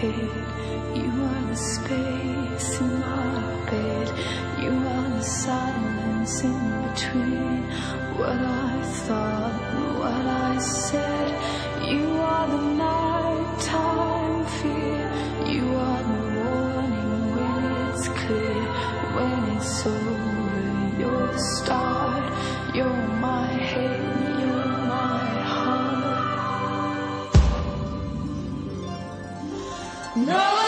head. You are the space in my bed. You are the silence in between what I thought and what I said. You are the nighttime fear. You are the warning when it's clear. When it's over, you're the start. You're my head, you're my heart. No!